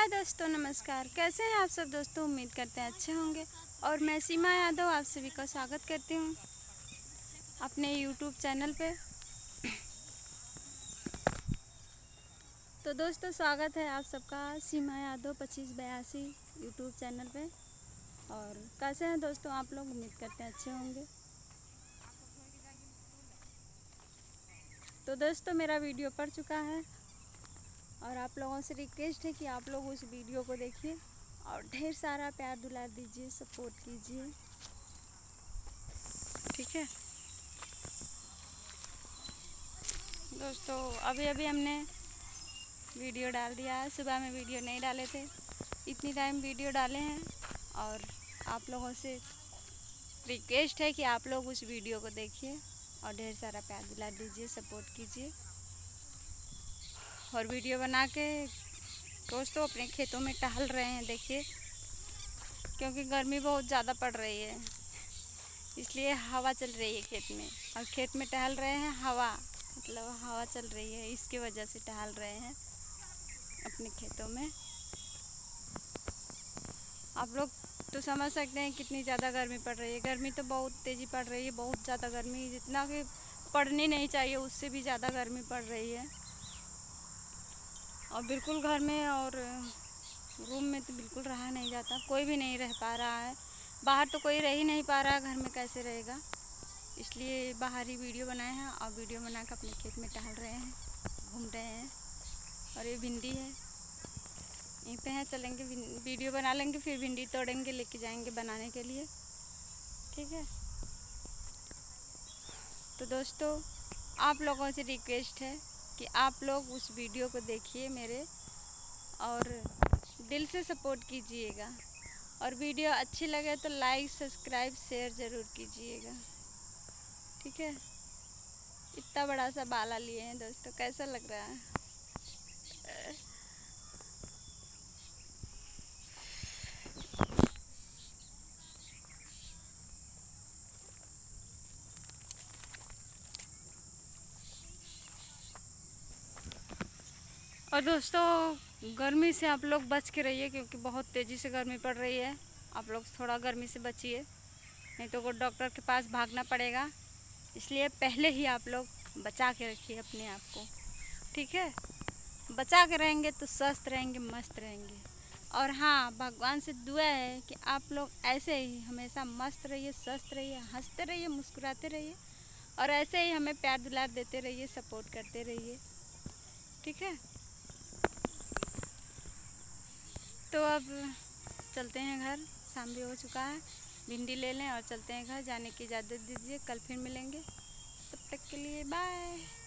हाय दोस्तों, नमस्कार। कैसे हैं आप सब दोस्तों? उम्मीद करते हैं अच्छे होंगे। और मैं सीमा यादव आप सभी का स्वागत करती हूँ अपने यूट्यूब चैनल पे। तो दोस्तों, स्वागत है आप सबका सीमा यादव 2582 यूट्यूब चैनल पे। और कैसे हैं दोस्तों आप लोग? उम्मीद करते हैं अच्छे होंगे। तो दोस्तों, मेरा वीडियो पड़ चुका है और आप लोगों से रिक्वेस्ट है कि आप लोग उस वीडियो को देखिए और ढेर सारा प्यार दुलार दीजिए, सपोर्ट कीजिए, ठीक है दोस्तों। अभी अभी हमने वीडियो डाल दिया है। सुबह में वीडियो नहीं डाले थे, इतनी टाइम वीडियो डाले हैं। और आप लोगों से रिक्वेस्ट है कि आप लोग उस वीडियो को देखिए और ढेर सारा प्यार दुलार दीजिए, सपोर्ट कीजिए। और वीडियो बना के दोस्तों अपने खेतों में टहल रहे हैं, देखिए, क्योंकि गर्मी बहुत ज़्यादा पड़ रही है, इसलिए हवा चल रही है खेत में। और खेत में टहल रहे हैं, मतलब हवा चल रही है, इसकी वजह से टहल रहे हैं अपने खेतों में। आप लोग तो समझ सकते हैं कितनी ज़्यादा गर्मी पड़ रही है। गर्मी तो बहुत तेज़ी पड़ रही है, बहुत ज़्यादा गर्मी, जितना कि पड़नी नहीं चाहिए उससे भी ज़्यादा गर्मी पड़ रही है। और बिल्कुल घर में और रूम में तो बिल्कुल रहा नहीं जाता, कोई भी नहीं रह पा रहा है। बाहर तो कोई रह ही नहीं पा रहा, घर में कैसे रहेगा। इसलिए बाहर ही वीडियो बनाए हैं और वीडियो बना कर अपने खेत में टहल रहे हैं, घूम रहे हैं। और ये भिंडी है, यहीं पे है, चलेंगे वीडियो बना लेंगे, फिर भिंडी तोड़ेंगे, लेके जाएंगे बनाने के लिए, ठीक है। तो दोस्तों, आप लोगों से रिक्वेस्ट है कि आप लोग उस वीडियो को देखिए मेरे, और दिल से सपोर्ट कीजिएगा। और वीडियो अच्छी लगे तो लाइक, सब्सक्राइब, शेयर ज़रूर कीजिएगा, ठीक है। इतना बड़ा सा बाला लिए हैं दोस्तों, कैसा लग रहा है? और दोस्तों, गर्मी से आप लोग बच के रहिए, क्योंकि बहुत तेज़ी से गर्मी पड़ रही है। आप लोग थोड़ा गर्मी से बचिए, नहीं तो वो डॉक्टर के पास भागना पड़ेगा। इसलिए पहले ही आप लोग बचा के रखिए अपने आप को, ठीक है। बचा के रहेंगे तो स्वस्थ रहेंगे, मस्त रहेंगे। और हाँ, भगवान से दुआ है कि आप लोग ऐसे ही हमेशा मस्त रहिए, स्वस्थ रहिए, हंसते रहिए, मुस्कुराते रहिए, और ऐसे ही हमें प्यार दुलार देते रहिए, सपोर्ट करते रहिए, ठीक है। तो अब चलते हैं घर, शाम भी हो चुका है। भिंडी ले लें और चलते हैं घर। जाने की इजाज़त दीजिए, कल फिर मिलेंगे। तब तक के लिए बाय।